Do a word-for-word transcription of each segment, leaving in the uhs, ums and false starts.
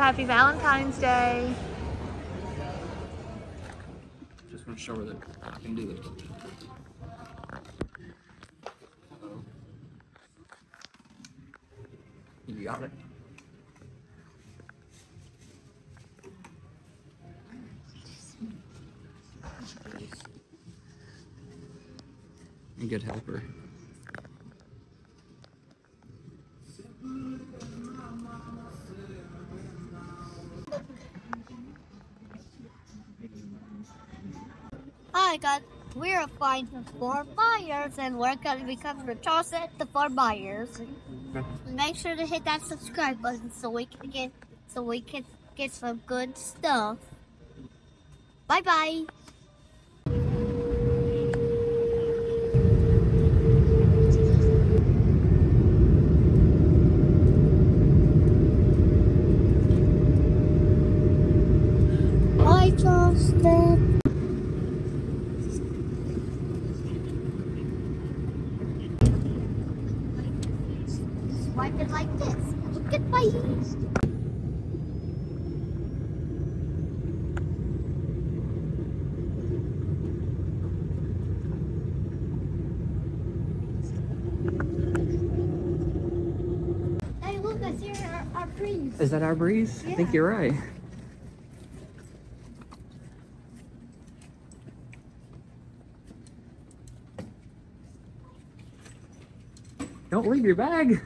Happy Valentine's Day. Just want to show her that I can do it. Uh-oh. You got it? A good helper. Hi guys, we're finding four buyers and we're going to become the Charleston the four buyers. Make sure to hit that subscribe button so we can get so we can get some good stuff. Bye bye. Bye Charleston. Swipe it like this. Goodbye. Hey, look, I see our, our breeze. Is that our breeze? Yeah. I think you're right. Don't leave your bag.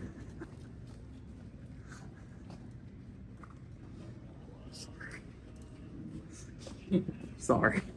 Sorry.